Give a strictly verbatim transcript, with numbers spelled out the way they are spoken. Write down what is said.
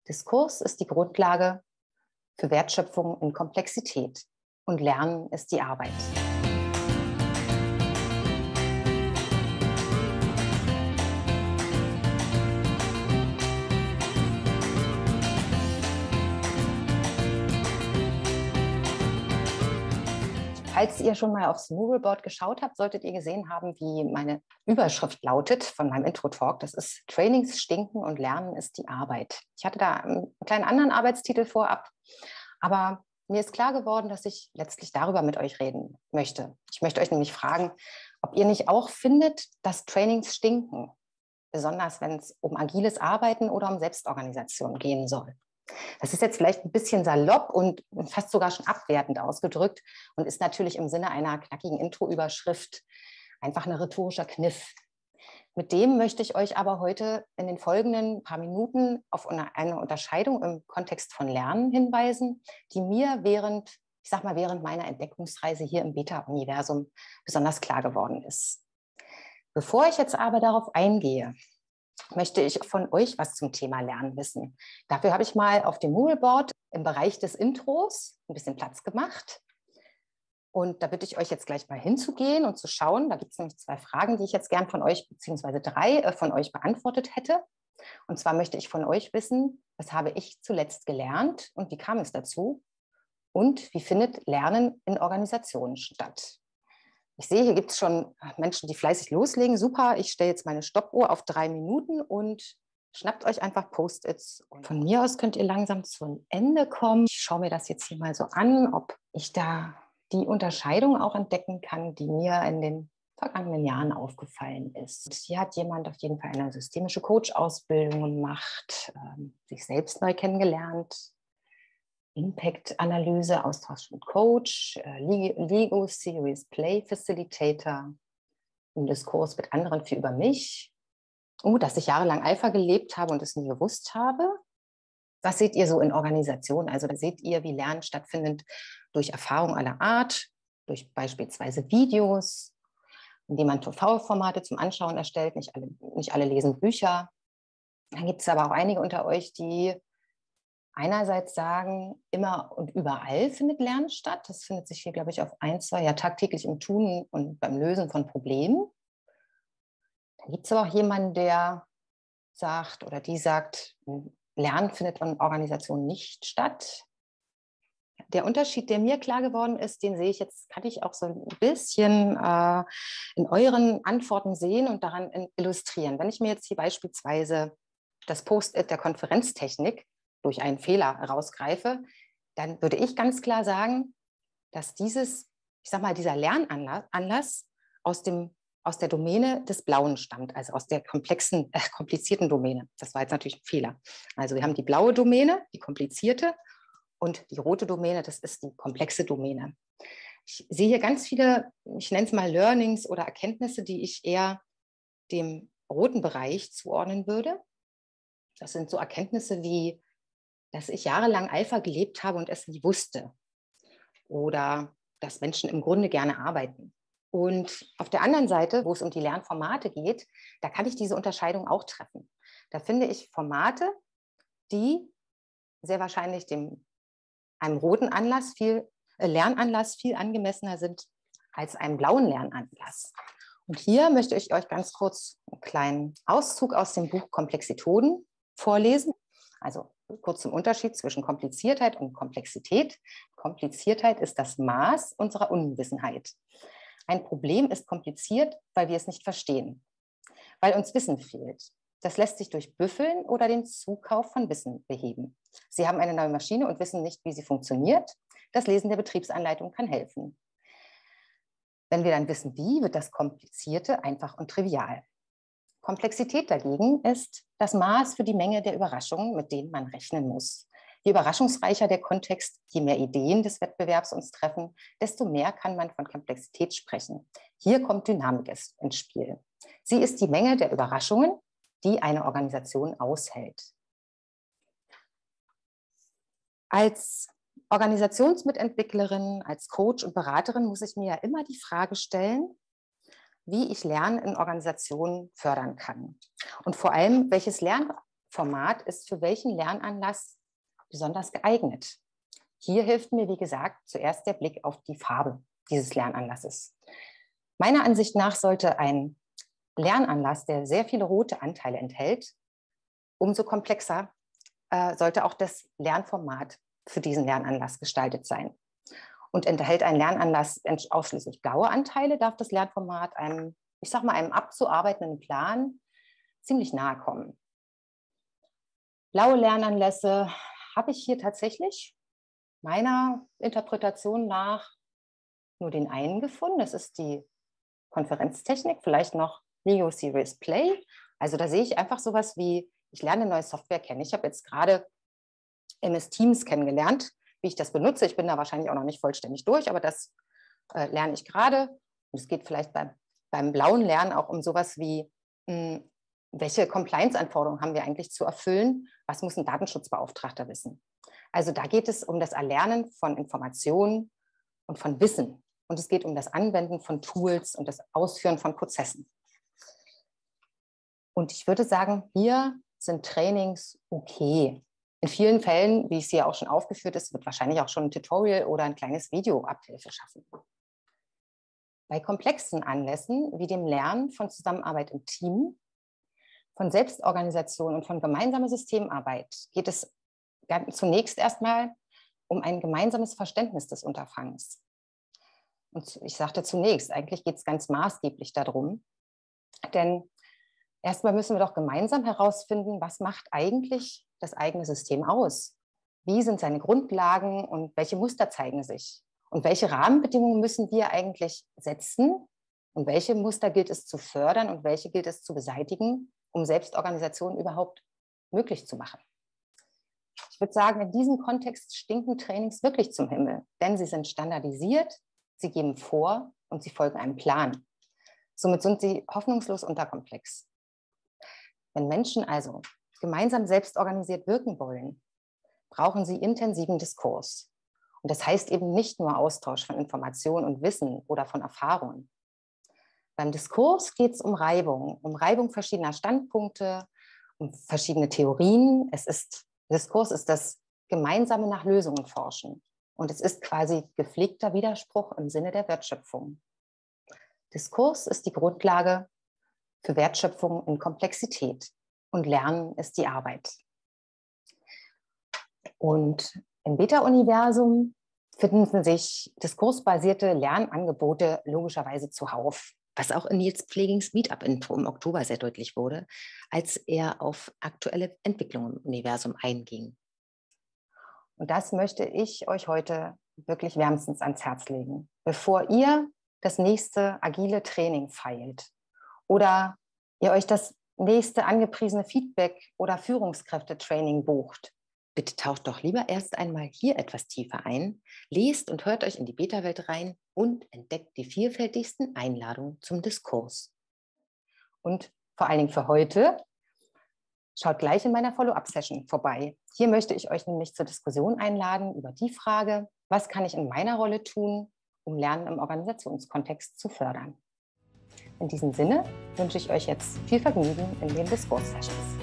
Diskurs ist die Grundlage für Wertschöpfung in Komplexität und Lernen ist die Arbeit. Falls ihr schon mal aufs Moodleboard geschaut habt, solltet ihr gesehen haben, wie meine Überschrift lautet von meinem Intro-Talk. Das ist Trainings stinken und Lernen ist die Arbeit. Ich hatte da einen kleinen anderen Arbeitstitel vorab, aber mir ist klar geworden, dass ich letztlich darüber mit euch reden möchte. Ich möchte euch nämlich fragen, ob ihr nicht auch findet, dass Trainings stinken, besonders wenn es um agiles Arbeiten oder um Selbstorganisation gehen soll. Das ist jetzt vielleicht ein bisschen salopp und fast sogar schon abwertend ausgedrückt und ist natürlich im Sinne einer knackigen Intro-Überschrift einfach ein rhetorischer Kniff. Mit dem möchte ich euch aber heute in den folgenden paar Minuten auf eine Unterscheidung im Kontext von Lernen hinweisen, die mir während, ich sag mal, während meiner Entdeckungsreise hier im Beta-Universum besonders klar geworden ist. Bevor ich jetzt aber darauf eingehe, möchte ich von euch was zum Thema Lernen wissen. Dafür habe ich mal auf dem Moodleboard im Bereich des Intros ein bisschen Platz gemacht. Und da bitte ich euch jetzt gleich mal hinzugehen und zu schauen. Da gibt es nämlich zwei Fragen, die ich jetzt gern von euch, beziehungsweise drei äh, von euch beantwortet hätte. Und zwar möchte ich von euch wissen, was habe ich zuletzt gelernt und wie kam es dazu? Und wie findet Lernen in Organisationen statt? Ich sehe, hier gibt es schon Menschen, die fleißig loslegen. Super, ich stelle jetzt meine Stoppuhr auf drei Minuten und schnappt euch einfach Post-its. Und von mir aus könnt ihr langsam zum Ende kommen. Ich schaue mir das jetzt hier mal so an, ob ich da die Unterscheidung auch entdecken kann, die mir in den vergangenen Jahren aufgefallen ist. Hier hat jemand auf jeden Fall eine systemische Coach-Ausbildung gemacht, ähm, sich selbst neu kennengelernt, Impact-Analyse, Austausch mit Coach, Lego Series Play Facilitator, einen Diskurs mit anderen für über mich. Oh, dass ich jahrelang Alpha gelebt habe und es nie gewusst habe. Was seht ihr so in Organisationen? Also da seht ihr, wie Lernen stattfindet durch Erfahrung aller Art, durch beispielsweise Videos, indem man T V-Formate zum Anschauen erstellt. Nicht alle, nicht alle lesen Bücher. Dann gibt es aber auch einige unter euch, die einerseits sagen, immer und überall findet Lernen statt. Das findet sich hier, glaube ich, auf ein, zwei, ja tagtäglich im Tun und beim Lösen von Problemen. Dann gibt es aber auch jemanden, der sagt oder die sagt, Lernen findet in Organisationen nicht statt. Der Unterschied, der mir klar geworden ist, den sehe ich jetzt, kann ich auch so ein bisschen äh, in euren Antworten sehen und daran illustrieren. Wenn ich mir jetzt hier beispielsweise das Post-it der Konferenztechnik durch einen Fehler herausgreife, dann würde ich ganz klar sagen, dass dieses, ich sag mal, dieser Lernanlass Anlass aus, dem, aus der Domäne des Blauen stammt, also aus der komplexen, äh, komplizierten Domäne. Das war jetzt natürlich ein Fehler. Also wir haben die blaue Domäne, die komplizierte, und die rote Domäne, das ist die komplexe Domäne. Ich sehe hier ganz viele, ich nenne es mal Learnings oder Erkenntnisse, die ich eher dem roten Bereich zuordnen würde. Das sind so Erkenntnisse wie, dass ich jahrelang Alpha gelebt habe und es nie wusste. Oder dass Menschen im Grunde gerne arbeiten. Und auf der anderen Seite, wo es um die Lernformate geht, da kann ich diese Unterscheidung auch treffen. Da finde ich Formate, die sehr wahrscheinlich dem, einem roten Anlass viel, äh, Lernanlass viel angemessener sind als einem blauen Lernanlass. Und hier möchte ich euch ganz kurz einen kleinen Auszug aus dem Buch Komplexitoden vorlesen. Also kurz zum Unterschied zwischen Kompliziertheit und Komplexität. Kompliziertheit ist das Maß unserer Unwissenheit. Ein Problem ist kompliziert, weil wir es nicht verstehen, weil uns Wissen fehlt. Das lässt sich durch Büffeln oder den Zukauf von Wissen beheben. Sie haben eine neue Maschine und wissen nicht, wie sie funktioniert. Das Lesen der Betriebsanleitung kann helfen. Wenn wir dann wissen, wie, wird das Komplizierte einfach und trivial. Komplexität dagegen ist das Maß für die Menge der Überraschungen, mit denen man rechnen muss. Je überraschungsreicher der Kontext, je mehr Ideen des Wettbewerbs uns treffen, desto mehr kann man von Komplexität sprechen. Hier kommt Dynamik ins Spiel. Sie ist die Menge der Überraschungen, die eine Organisation aushält. Als Organisationsmitentwicklerin, als Coach und Beraterin muss ich mir ja immer die Frage stellen, wie ich Lernen in Organisationen fördern kann. Und vor allem, welches Lernen Format ist für welchen Lernanlass besonders geeignet? Hier hilft mir, wie gesagt, zuerst der Blick auf die Farbe dieses Lernanlasses. Meiner Ansicht nach sollte ein Lernanlass, der sehr viele rote Anteile enthält, umso komplexer äh, sollte auch das Lernformat für diesen Lernanlass gestaltet sein. Und enthält ein Lernanlass ausschließlich blaue Anteile, darf das Lernformat einem, ich sag mal, einem abzuarbeitenden Plan ziemlich nahe kommen. Blaue Lernanlässe habe ich hier tatsächlich meiner Interpretation nach nur den einen gefunden. Das ist die Konferenztechnik, vielleicht noch LEGO Serious Play. Also da sehe ich einfach sowas wie, ich lerne neue Software kennen. Ich habe jetzt gerade M S Teams kennengelernt, wie ich das benutze. Ich bin da wahrscheinlich auch noch nicht vollständig durch, aber das äh, lerne ich gerade. Und es geht vielleicht beim, beim blauen Lernen auch um sowas wie, mh, welche Compliance-Anforderungen haben wir eigentlich zu erfüllen? Was muss ein Datenschutzbeauftragter wissen? Also da geht es um das Erlernen von Informationen und von Wissen. Und es geht um das Anwenden von Tools und das Ausführen von Prozessen. Und ich würde sagen, hier sind Trainings okay. In vielen Fällen, wie es hier auch schon aufgeführt ist, wird wahrscheinlich auch schon ein Tutorial oder ein kleines Video Abhilfe schaffen. Bei komplexen Anlässen wie dem Lernen von Zusammenarbeit im Team, von Selbstorganisation und von gemeinsamer Systemarbeit geht es zunächst erstmal um ein gemeinsames Verständnis des Unterfangs. Und ich sagte zunächst, eigentlich geht es ganz maßgeblich darum, denn erstmal müssen wir doch gemeinsam herausfinden, was macht eigentlich das eigene System aus? Wie sind seine Grundlagen und welche Muster zeigen sich? Und welche Rahmenbedingungen müssen wir eigentlich setzen? Und welche Muster gilt es zu fördern und welche gilt es zu beseitigen, um Selbstorganisation überhaupt möglich zu machen? Ich würde sagen, in diesem Kontext stinken Trainings wirklich zum Himmel, denn sie sind standardisiert, sie geben vor und sie folgen einem Plan. Somit sind sie hoffnungslos unterkomplex. Wenn Menschen also gemeinsam selbstorganisiert wirken wollen, brauchen sie intensiven Diskurs. Und das heißt eben nicht nur Austausch von Informationen und Wissen oder von Erfahrungen. Beim Diskurs geht es um Reibung, um Reibung verschiedener Standpunkte, um verschiedene Theorien. Es ist, Diskurs ist das gemeinsame nach Lösungen forschen. Und es ist quasi gepflegter Widerspruch im Sinne der Wertschöpfung. Diskurs ist die Grundlage für Wertschöpfung in Komplexität. Und Lernen ist die Arbeit. Und im Beta-Universum finden sich diskursbasierte Lernangebote logischerweise zuhauf, was auch in Nils Pflegings Meetup-Info im Oktober sehr deutlich wurde, als er auf aktuelle Entwicklungen im Universum einging. Und das möchte ich euch heute wirklich wärmstens ans Herz legen. Bevor ihr das nächste agile Training feilt oder ihr euch das nächste angepriesene Feedback- oder Führungskräftetraining bucht, bitte taucht doch lieber erst einmal hier etwas tiefer ein, lest und hört euch in die Beta-Welt rein und entdeckt die vielfältigsten Einladungen zum Diskurs. Und vor allen Dingen für heute, schaut gleich in meiner Follow-up-Session vorbei. Hier möchte ich euch nämlich zur Diskussion einladen über die Frage, was kann ich in meiner Rolle tun, um Lernen im Organisationskontext zu fördern. In diesem Sinne wünsche ich euch jetzt viel Vergnügen in den Diskurs-Sessions.